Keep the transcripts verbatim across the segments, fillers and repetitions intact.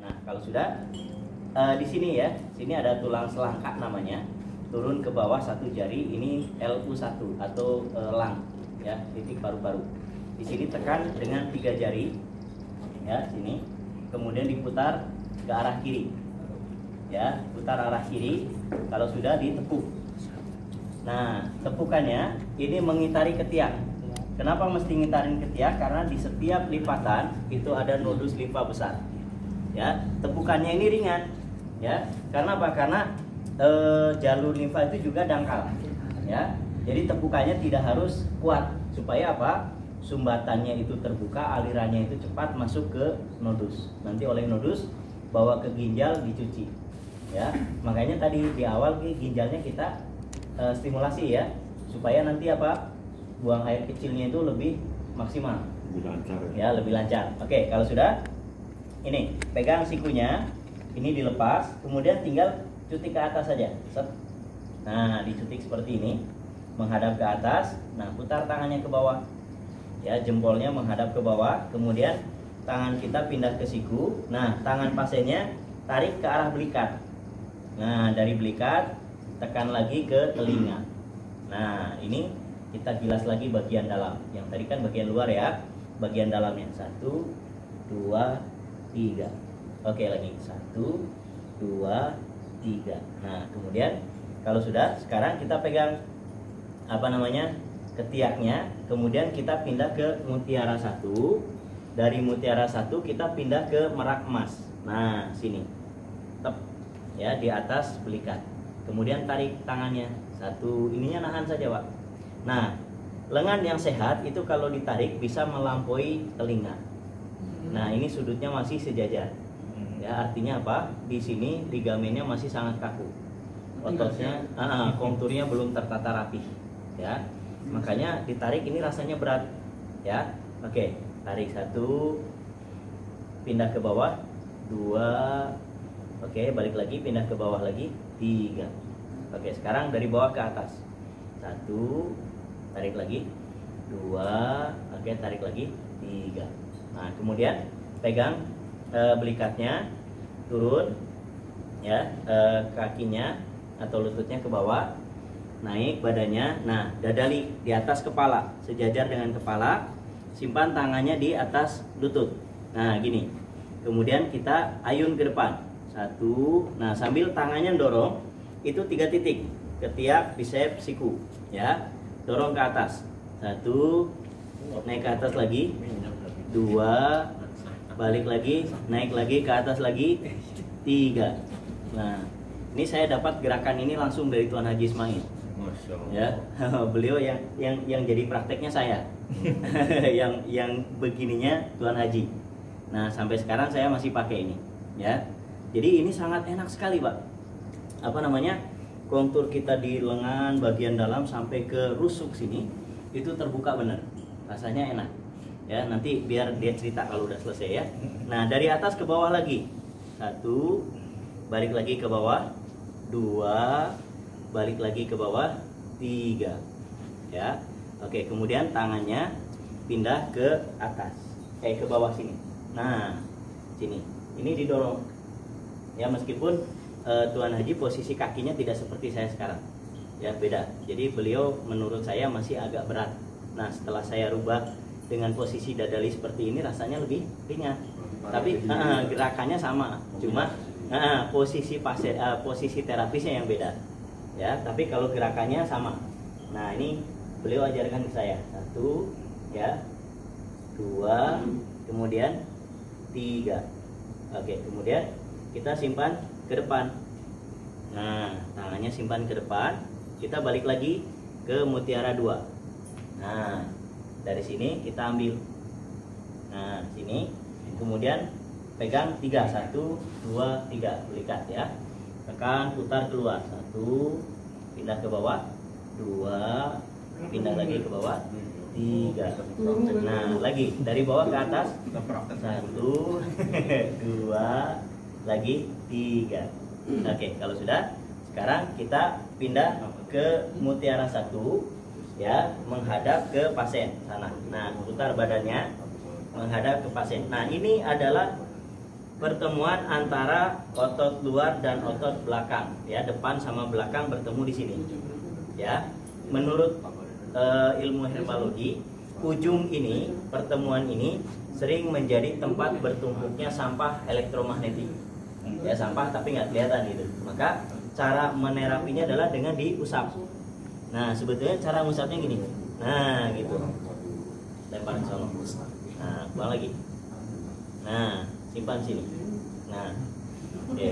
Nah, kalau sudah uh, di sini ya, sini ada tulang selangkak namanya. Turun ke bawah satu jari, ini L U satu atau uh, lang ya, titik paru-paru. Di sini tekan dengan tiga jari ya, sini. Kemudian diputar ke arah kiri. Ya, putar arah kiri. Kalau sudah ditepuk. Nah, tepukannya ini mengitari ketiak. Kenapa mesti ngitarin ketiak? Karena di setiap lipatan itu ada nodus limfa besar. Ya, tepukannya ini ringan. Ya, karena apa? Karena e, jalur limfa itu juga dangkal. Ya, jadi tepukannya tidak harus kuat supaya apa? Sumbatannya itu terbuka, alirannya itu cepat masuk ke nodus. Nanti oleh nodus bawa ke ginjal dicuci. Ya, makanya tadi di awal ginjalnya kita e, stimulasi ya, supaya nanti apa? Buang air kecilnya itu lebih maksimal, lebih lancar ya, ya lebih lancar. Oke, kalau sudah ini pegang sikunya, ini dilepas, kemudian tinggal cutik ke atas saja. Set. Nah, dicutik seperti ini, menghadap ke atas. Nah, putar tangannya ke bawah, ya, jempolnya menghadap ke bawah, kemudian tangan kita pindah ke siku. Nah, tangan pasiennya tarik ke arah belikat. Nah, dari belikat tekan lagi ke telinga. Nah, ini kita gilas lagi bagian dalam. Yang tadi kan bagian luar ya. Bagian dalamnya. Satu, dua, tiga. Oke, lagi. Satu, dua, tiga. Nah, kemudian kalau sudah, sekarang kita pegang apa namanya? Ketiaknya. Kemudian kita pindah ke mutiara satu. Dari mutiara satu kita pindah ke merak emas. Nah, sini. Tep. Ya, di atas belikat. Kemudian tarik tangannya. Satu, ininya nahan saja, Pak. Nah, lengan yang sehat itu kalau ditarik bisa melampaui telinga. Nah, ini sudutnya masih sejajar. Ya, artinya apa? Di sini ligamennya masih sangat kaku. Ototnya, ah, konturnya belum tertata rapi. Ya, makanya ditarik ini rasanya berat. Ya, oke, tarik satu, pindah ke bawah, dua, oke, balik lagi, pindah ke bawah lagi, tiga. Oke, sekarang dari bawah ke atas. Satu, tarik lagi, dua, oke, tarik lagi, tiga. Nah, kemudian pegang e, belikatnya, turun, ya, e, kakinya atau lututnya ke bawah, naik badannya. Nah, dadali di atas kepala, sejajar dengan kepala, simpan tangannya di atas lutut. Nah, gini. Kemudian kita ayun ke depan, satu. Nah, sambil tangannya dorong, itu tiga titik, ketiak, bicep, siku, ya. Dorong ke atas. Satu, naik ke atas lagi. Dua, balik lagi, naik lagi ke atas lagi. Tiga. Nah, ini saya dapat gerakan ini langsung dari Tuan Haji Ismail. Ya, beliau yang yang yang jadi prakteknya saya. yang yang begininya Tuan Haji. Nah, sampai sekarang saya masih pakai ini, ya. Jadi ini sangat enak sekali, Pak. Apa namanya? Kontur kita di lengan bagian dalam sampai ke rusuk sini itu terbuka benar, rasanya enak ya. Nanti biar dia cerita kalau udah selesai ya. Nah, dari atas ke bawah lagi, satu, balik lagi ke bawah, dua, balik lagi ke bawah, tiga, ya. Oke, kemudian tangannya pindah ke atas, eh ke bawah sini. Nah, sini, ini didorong ya, meskipun Uh, Tuan Haji posisi kakinya tidak seperti saya sekarang, ya, beda. Jadi beliau menurut saya masih agak berat. Nah, setelah saya rubah dengan posisi dadali seperti ini, rasanya lebih ringan. Tapi uh, gerakannya sama, cuma uh, posisi pasien, uh, posisi terapisnya yang beda, ya. Tapi kalau gerakannya sama. Nah, ini beliau ajarkan ke saya. Satu, ya, dua, kemudian tiga. Oke, kemudian kita simpan ke depan. Nah, tangannya simpan ke depan. Kita balik lagi ke mutiara dua. Nah, dari sini kita ambil. Nah, sini. Kemudian pegang tiga. Satu, dua, tiga. Belikat ya. Tekan, putar keluar. Satu, pindah ke bawah. Dua, pindah lagi ke bawah. Tiga. Nah, lagi dari bawah ke atas. Satu, dua, lagi tiga. Oke, kalau sudah, sekarang kita pindah ke mutiara satu, ya, menghadap ke pasien sana. Nah, putar badannya menghadap ke pasien. Nah, ini adalah pertemuan antara otot luar dan otot belakang, ya, depan sama belakang bertemu di sini. Ya, menurut uh, ilmu herbologi, ujung ini, pertemuan ini sering menjadi tempat bertumpuknya sampah elektromagnetik. Ya, sampah tapi nggak kelihatan gitu. Maka cara menerapinya adalah dengan diusap. Nah, sebetulnya cara ngusapnya gini. Nah, gitu. Lemparin sono. Nah, buang lagi. Nah, simpan sini. Nah, oke. Okay.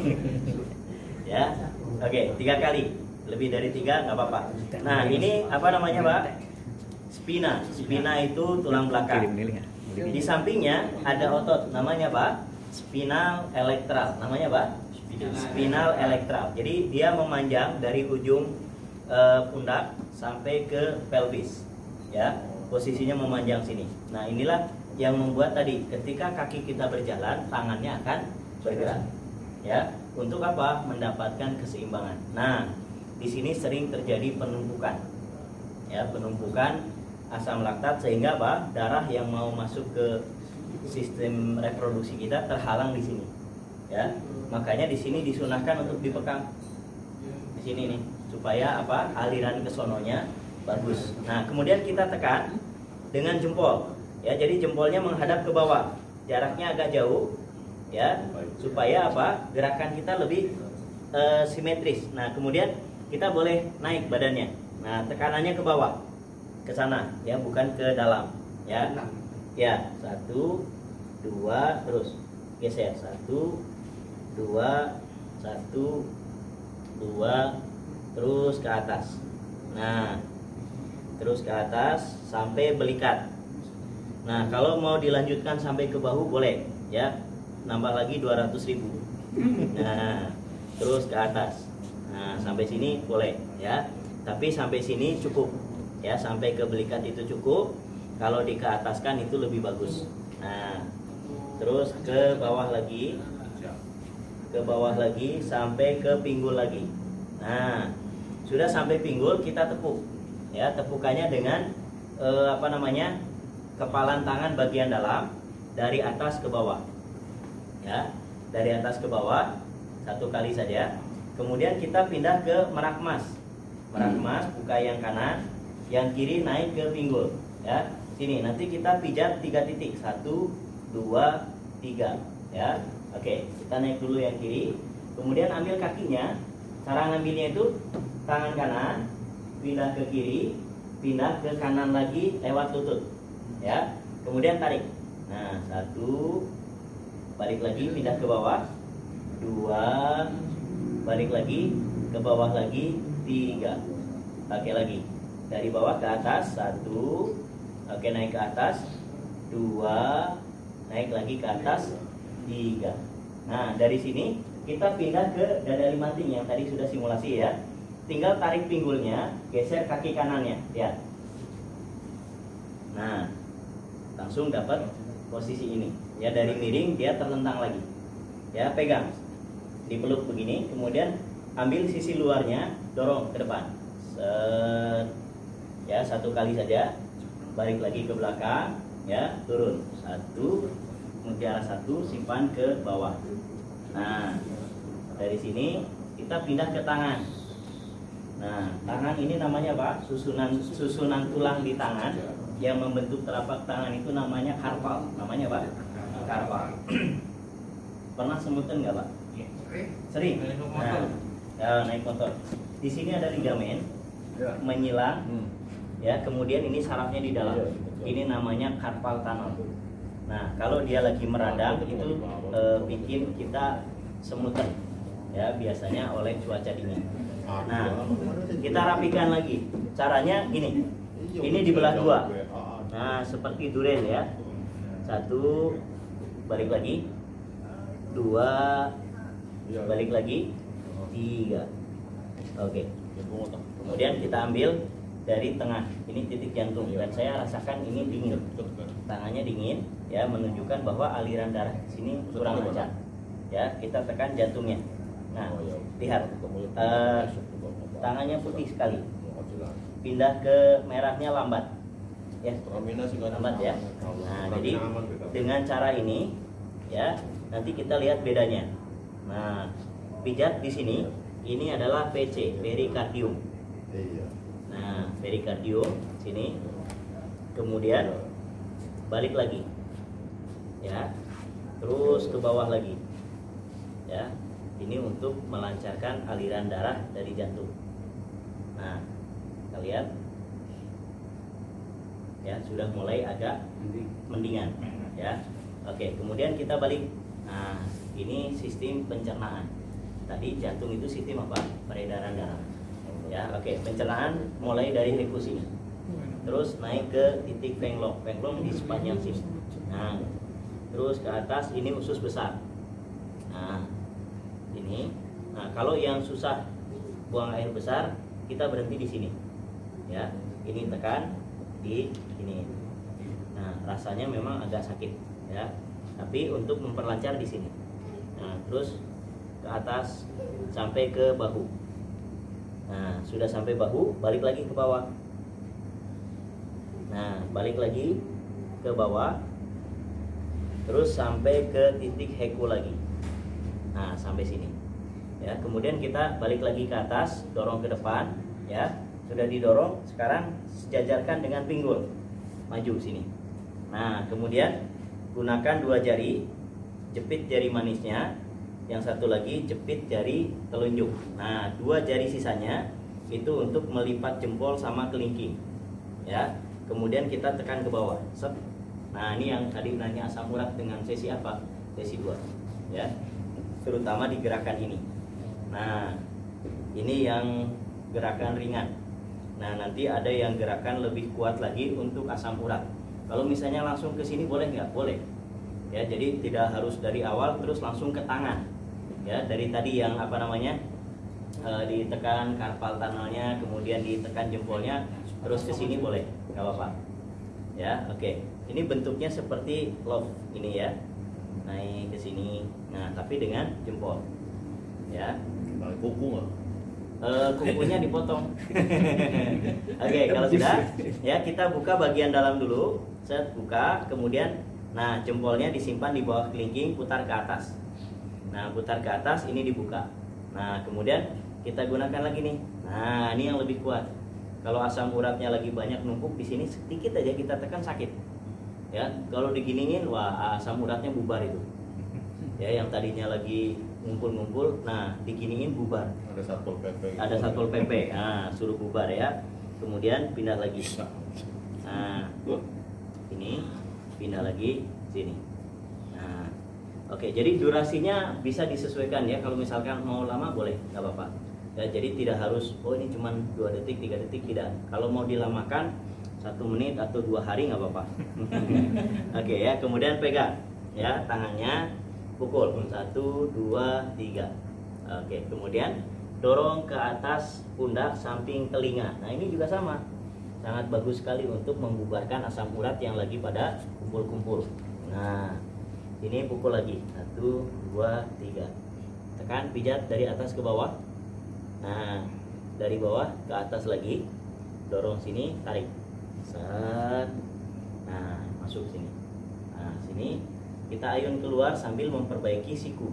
Ya, oke, okay, tiga kali. Lebih dari tiga nggak apa-apa. Nah, ini apa namanya, Pak? Spina. Spina itu tulang belakang. Di sampingnya ada otot, namanya Pak? Spinal elektral. Namanya Pak? Spinal elektral. Jadi dia memanjang dari ujung uh, pundak sampai ke pelvis. Ya, posisinya memanjang sini. Nah, inilah yang membuat tadi ketika kaki kita berjalan, tangannya akan bergerak. Ya, untuk apa? Mendapatkan keseimbangan. Nah, di sini sering terjadi penumpukan. Ya, penumpukan asam laktat sehingga apa? Darah yang mau masuk ke sistem reproduksi kita terhalang di sini. Ya, makanya di sini disunahkan untuk dipekam. Di sini nih, supaya apa? Aliran ke sononya bagus. Nah, kemudian kita tekan dengan jempol. Ya, jadi jempolnya menghadap ke bawah. Jaraknya agak jauh, ya, supaya apa? Gerakan kita lebih uh, simetris. Nah, kemudian kita boleh naik badannya. Nah, tekanannya ke bawah, ke sana, ya, bukan ke dalam. Ya, ya, satu, dua, terus geser, satu, dua, satu, dua, terus ke atas. Nah, terus ke atas sampai belikat. Nah, kalau mau dilanjutkan sampai ke bahu boleh, ya, nambah lagi dua ratus ribu. Nah, terus ke atas. Nah, sampai sini boleh, ya. Tapi sampai sini cukup, ya, sampai ke belikat itu cukup. Kalau di ke ataskan itu lebih bagus. Nah, terus ke bawah lagi, ke bawah lagi sampai ke pinggul lagi. Nah, sudah sampai pinggul kita tepuk, ya, tepukannya dengan eh, apa namanya? Kepalan tangan bagian dalam dari atas ke bawah, ya, dari atas ke bawah satu kali saja. Kemudian kita pindah ke merak emas. Merak emas, buka yang kanan, yang kiri naik ke pinggul, ya. Sini nanti kita pijat tiga titik, satu, dua, tiga, ya. Oke, kita naik dulu yang kiri. Kemudian ambil kakinya. Cara ngambilnya itu tangan kanan, pindah ke kiri, pindah ke kanan lagi lewat lutut. Ya, kemudian tarik. Nah, satu, balik lagi, pindah ke bawah, dua, balik lagi ke bawah lagi, tiga, pakai lagi dari bawah ke atas, satu, oke, naik ke atas, dua, naik lagi ke atas, tiga. Nah, dari sini kita pindah ke dada limanting yang tadi sudah simulasi, ya. Tinggal tarik pinggulnya, geser kaki kanannya, lihat. Nah, langsung dapat posisi ini, ya, dari miring dia terlentang lagi, ya, pegang, dipeluk begini, kemudian ambil sisi luarnya, dorong ke depan, set, ya, satu kali saja, balik lagi ke belakang, ya, turun, satu, mutiara satu, simpan ke bawah. Nah, dari sini kita pindah ke tangan. Nah, tangan ini namanya apa? Susunan susunan tulang di tangan yang membentuk telapak tangan itu namanya karpal. Namanya apa? Karpal. Pernah semutan nggak, Pak? Sering. Nah, ya, naik motor. Di sini ada ligamen menyilang, ya. Kemudian ini sarafnya di dalam. Ini namanya karpal tunnel. Nah, kalau dia lagi meradang itu e, bikin kita semutan, ya, biasanya oleh cuaca dingin. Nah, kita rapikan lagi. Caranya gini. Ini dibelah dua. Nah, seperti duren, ya. Satu, balik lagi. Dua, balik lagi. Tiga. Oke. Kemudian kita ambil dari tengah. Ini titik jantung. Dan saya rasakan ini dingin. Tangannya dingin, ya, menunjukkan bahwa aliran darah di sini kurang lancar. Ya, kita tekan jantungnya. Nah, lihat. Uh, tangannya putih sekali. Pindah ke merahnya lambat, ya, lambat, ya. Nah, jadi dengan cara ini, ya, Nanti kita lihat bedanya. Nah, pijat di sini, ini adalah P C, perikardium. Nah, perikardium sini. Kemudian balik lagi. Ya. Terus ke bawah lagi. Ya. Ini untuk melancarkan aliran darah dari jantung. Nah, kita lihat. Ya, sudah mulai agak mendingan, ya. Oke, kemudian kita balik. Nah, ini sistem pencernaan. Tadi jantung itu sistem apa? Peredaran darah. Ya, oke, pencernaan mulai dari hikus ini. Terus naik ke titik Fenglong, Fenglong di sepanjang sini. Nah, terus ke atas ini usus besar. Nah, ini. Nah, kalau yang susah buang air besar, kita berhenti di sini. Ya, ini tekan di ini. Nah, rasanya memang agak sakit, ya. Tapi untuk memperlancar di sini. Nah, terus ke atas sampai ke bahu. Nah, sudah sampai bahu, balik lagi ke bawah. Nah, balik lagi ke bawah. Terus sampai ke titik heku lagi. Nah, sampai sini. Ya, kemudian kita balik lagi ke atas, dorong ke depan, ya. Sudah didorong, sekarang sejajarkan dengan pinggul. Maju sini. Nah, kemudian gunakan dua jari, jepit jari manisnya, yang satu lagi jepit jari telunjuk. Nah, dua jari sisanya itu untuk melipat jempol sama kelingking. Ya. Kemudian kita tekan ke bawah. Set. Nah, ini yang tadi nanya asam urat dengan sesi apa? Sesi dua. Ya. Terutama di gerakan ini. Nah, ini yang gerakan ringan. Nah, nanti ada yang gerakan lebih kuat lagi untuk asam urat. Kalau misalnya langsung ke sini boleh nggak? Boleh. Ya, jadi tidak harus dari awal terus langsung ke tangan. Ya, dari tadi yang apa namanya? E, ditekan karpal tunnelnya, kemudian ditekan jempolnya, terus ke sini boleh, nggak apa-apa. Ya, oke. Ini bentuknya seperti love ini ya. Naik ke sini. Nah, tapi dengan jempol. Ya. Kuku nggak? Uh, kukunya dipotong. Oke, okay, kalau sudah, ya kita buka bagian dalam dulu. Set, buka, kemudian, nah jempolnya disimpan di bawah kelingking, putar ke atas. Nah, putar ke atas, ini dibuka. Nah, kemudian kita gunakan lagi nih. Nah, ini yang lebih kuat. Kalau asam uratnya lagi banyak numpuk di sini, sedikit aja kita tekan sakit. Ya, kalau diginiin, wah asam uratnya bubar itu. Ya, yang tadinya lagi ngumpul-ngumpul, nah diginiin bubar. Ada satpol pp. Ada satpol pp, nah suruh bubar ya. Kemudian pindah lagi. Nah, ini pindah lagi sini. Nah, oke. Jadi durasinya bisa disesuaikan ya. Kalau misalkan mau lama boleh, nggak apa-apa. Ya, jadi tidak harus. Oh ini cuma dua detik, tiga detik tidak. Kalau mau dilamakan satu menit atau dua hari nggak apa-apa. Oke ya. Kemudian pegang ya tangannya. Pukul satu, dua, tiga. Oke, kemudian dorong ke atas pundak samping telinga. Nah ini juga sama, sangat bagus sekali untuk membubarkan asam urat yang lagi pada kumpul-kumpul. Nah ini pukul lagi satu, dua, tiga. Tekan, pijat dari atas ke bawah. Nah dari bawah ke atas lagi, dorong sini, tarik. Set. Nah masuk sini. Nah sini. Kita ayun keluar sambil memperbaiki siku.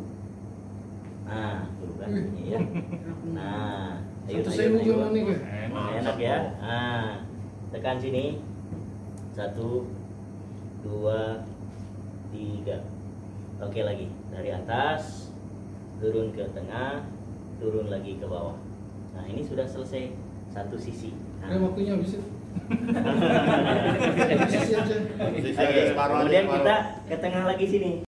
Nah, tuh kan ini ya. Nah, ayun ayun ayun. Nah, enak ya. Nah, tekan sini. Satu, dua, tiga. Oke lagi dari atas, turun ke tengah, turun lagi ke bawah. Nah, ini sudah selesai satu sisi. Nah, eh, waktunya habis. Oke, kemudian kita ke tengah lagi sini.